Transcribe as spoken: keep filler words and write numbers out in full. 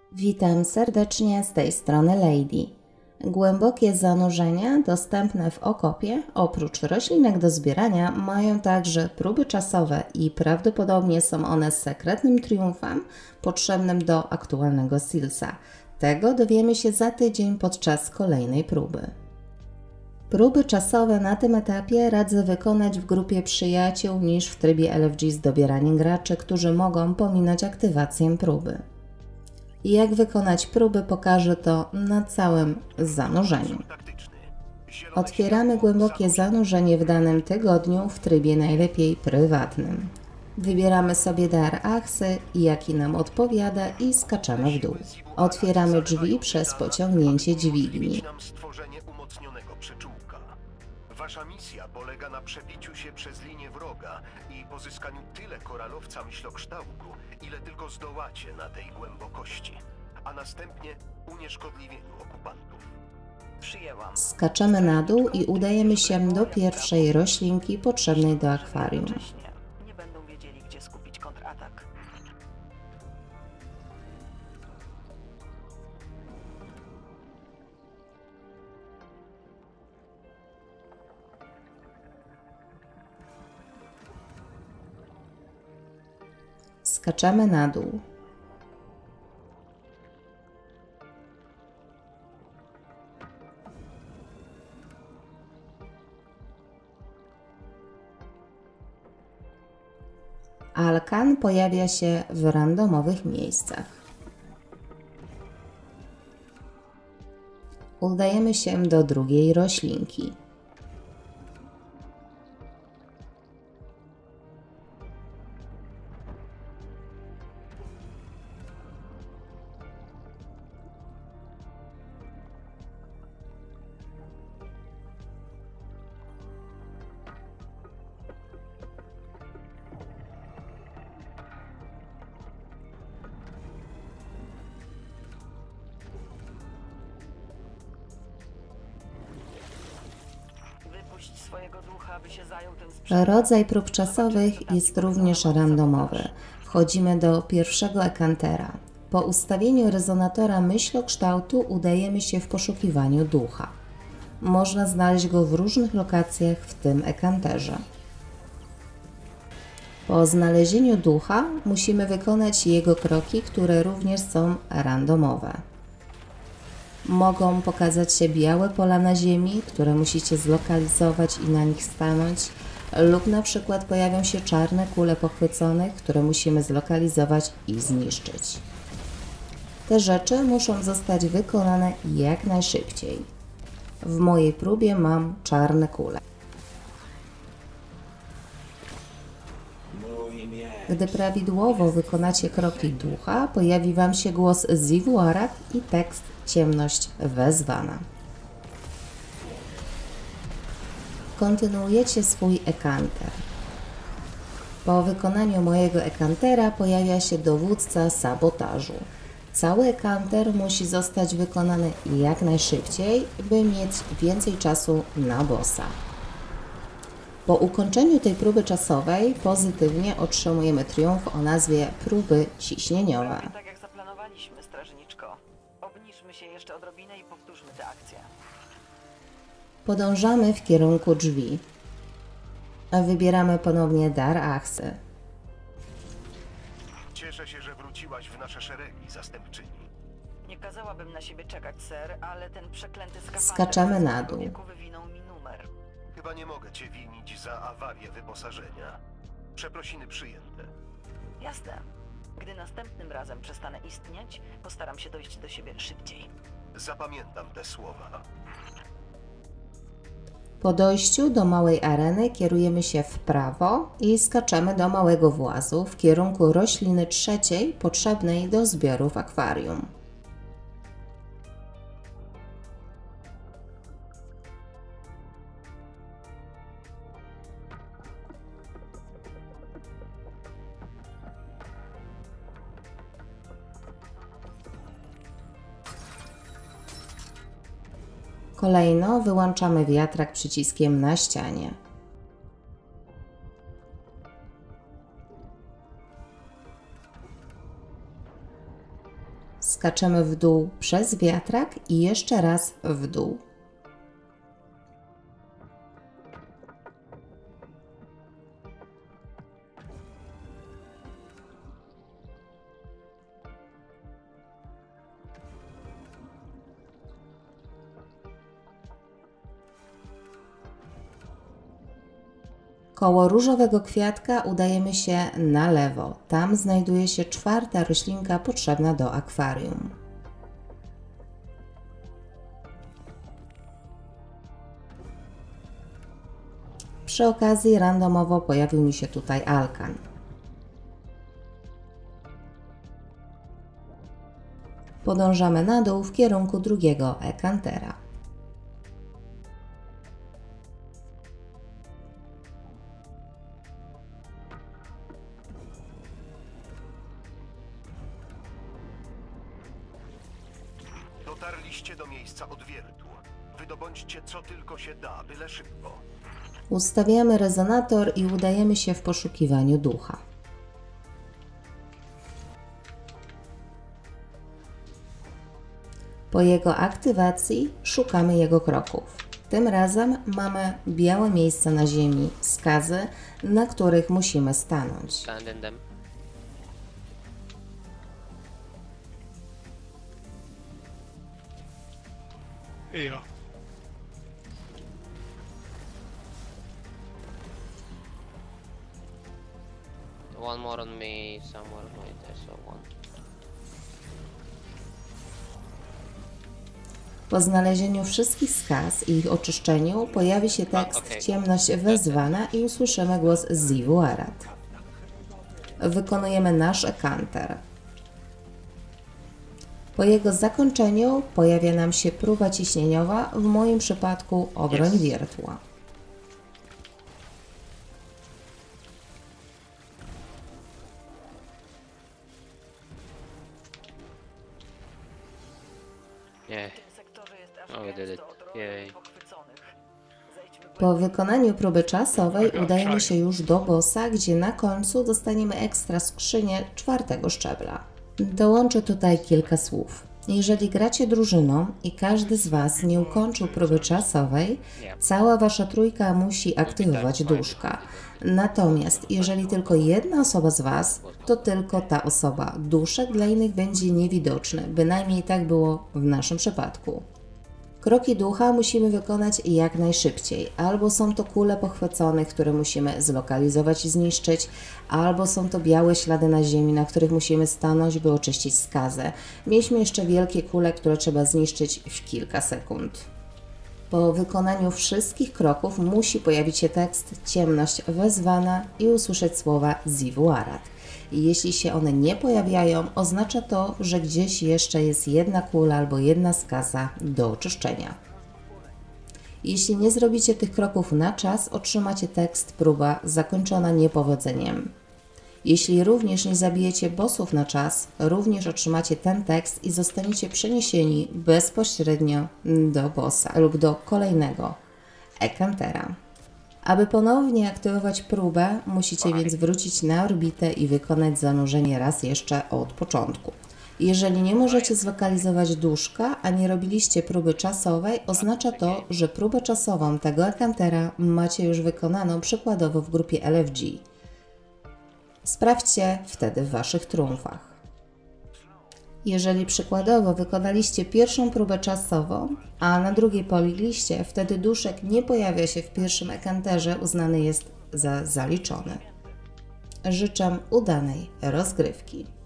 Witam serdecznie z tej strony Lady. Głębokie zanurzenia dostępne w okopie, oprócz roślinek do zbierania, mają także próby czasowe i prawdopodobnie są one sekretnym triumfem potrzebnym do aktualnego Sealsa. Tego dowiemy się za tydzień podczas kolejnej próby. Próby czasowe na tym etapie radzę wykonać w grupie przyjaciół niż w trybie L F G z dobieraniem graczy, którzy mogą pominąć aktywację próby. Jak wykonać próby, pokażę to na całym zanurzeniu. Otwieramy głębokie zanurzenie w danym tygodniu w trybie najlepiej prywatnym. Wybieramy sobie dar achsy, jaki nam odpowiada i skaczemy w dół. Otwieramy drzwi przez pociągnięcie dźwigni. Wasza misja polega na przebiciu się przez linię wroga i pozyskaniu tyle koralowca myślokształtu, ile tylko zdołacie na tej głębokości, a następnie unieszkodliwieniu okupantów. Przyjęłam. Skaczemy na dół i udajemy się do pierwszej roślinki potrzebnej do akwarium. Nie będą wiedzieli, gdzie skupić kontratak. Skaczemy na dół. Alkan pojawia się w randomowych miejscach. Udajemy się do drugiej roślinki. Swojego ducha, aby się zajął tym sprzętem. Rodzaj prób czasowych jest również randomowy. Wchodzimy do pierwszego ekantera. Po ustawieniu rezonatora myślokształtu udajemy się w poszukiwaniu ducha. Można znaleźć go w różnych lokacjach w tym ekanterze. Po znalezieniu ducha musimy wykonać jego kroki, które również są randomowe. Mogą pokazać się białe pola na ziemi, które musicie zlokalizować i na nich stanąć, lub na przykład pojawią się czarne kule pochwyconych, które musimy zlokalizować i zniszczyć. Te rzeczy muszą zostać wykonane jak najszybciej. W mojej próbie mam czarne kule. Gdy prawidłowo wykonacie kroki ducha, pojawi Wam się głos Zivuarak i tekst Ciemność wezwana. Kontynuujecie swój ekanter. Po wykonaniu mojego ekantera pojawia się dowódca sabotażu. Cały ekanter musi zostać wykonany jak najszybciej, by mieć więcej czasu na bossa. Po ukończeniu tej próby czasowej pozytywnie otrzymujemy triumf o nazwie próby ciśnieniowe. Tak jak zaplanowaliśmy, strażniczko. Obniżmy się jeszcze odrobinę i powtórzmy tę akcję. Podążamy w kierunku drzwi. Wybieramy ponownie dar achsy. Cieszę się, że wróciłaś w nasze szeregi, zastępczyni. Nie kazałabym na siebie czekać, ser, ale ten przeklęty skafander Skaczemy na z dół. wieku wywinął mi numer. Chyba nie mogę cię winić za awarię wyposażenia. Przeprosiny przyjęte. Jasne. Gdy następnym razem przestanę istnieć, postaram się dojść do siebie szybciej. Zapamiętam te słowa. Po dojściu do małej areny kierujemy się w prawo i skaczemy do małego włazu w kierunku rośliny trzeciej potrzebnej do zbioru w akwarium. Kolejno wyłączamy wiatrak przyciskiem na ścianie. Skaczemy w dół przez wiatrak i jeszcze raz w dół. Koło różowego kwiatka udajemy się na lewo. Tam znajduje się czwarta roślinka potrzebna do akwarium. Przy okazji randomowo pojawił mi się tutaj alkan. Podążamy na dół w kierunku drugiego ekantera. Dotarliście do miejsca odwiertu. Wydobądźcie co tylko się da, byle szybko. Ustawiamy rezonator i udajemy się w poszukiwaniu ducha. Po jego aktywacji szukamy jego kroków. Tym razem mamy białe miejsca na ziemi, skazy, na których musimy stanąć. Stand in them. Ja. One more on me somewhere right there, so one. Po znalezieniu wszystkich skaz i ich oczyszczeniu pojawi się tekst okej. Ciemność wezwana i usłyszymy głos Xivu Arath. Wykonujemy nasz ekanter. Po jego zakończeniu pojawia nam się próba ciśnieniowa, w moim przypadku obroń Yes. wiertła. Yeah. W tym sektorze jest aż Oh, we did it. gęsto od Yay. rower pochwyconych. Zejdźmy Po wykonaniu próby czasowej udajemy się już do bossa, gdzie na końcu dostaniemy ekstra skrzynię czwartego szczebla. Dołączę tutaj kilka słów. Jeżeli gracie drużyną i każdy z Was nie ukończył próby czasowej, cała Wasza trójka musi aktywować duszka. Natomiast jeżeli tylko jedna osoba z Was, to tylko ta osoba. Duszek dla innych będzie niewidoczny, bynajmniej tak było w naszym przypadku. Kroki ducha musimy wykonać jak najszybciej. Albo są to kule pochwyconych, które musimy zlokalizować i zniszczyć, albo są to białe ślady na ziemi, na których musimy stanąć, by oczyścić skazę. Mieliśmy jeszcze wielkie kule, które trzeba zniszczyć w kilka sekund. Po wykonaniu wszystkich kroków musi pojawić się tekst Ciemność wezwana i usłyszeć słowa Xivu Arath. I jeśli się one nie pojawiają, oznacza to, że gdzieś jeszcze jest jedna kula albo jedna skaza do oczyszczenia. Jeśli nie zrobicie tych kroków na czas, otrzymacie tekst próba zakończona niepowodzeniem. Jeśli również nie zabijecie bossów na czas, również otrzymacie ten tekst i zostaniecie przeniesieni bezpośrednio do bossa lub do kolejnego ekantera. Aby ponownie aktywować próbę, musicie więc wrócić na orbitę i wykonać zanurzenie raz jeszcze od początku. Jeżeli nie możecie zlokalizować duszka, a nie robiliście próby czasowej, oznacza to, że próbę czasową tego ekantera macie już wykonaną przykładowo w grupie L F G. Sprawdźcie wtedy w Waszych trumfach. Jeżeli przykładowo wykonaliście pierwszą próbę czasową, a na drugiej polegliście, wtedy duszek nie pojawia się w pierwszym ekanterze, uznany jest za zaliczony. Życzę udanej rozgrywki.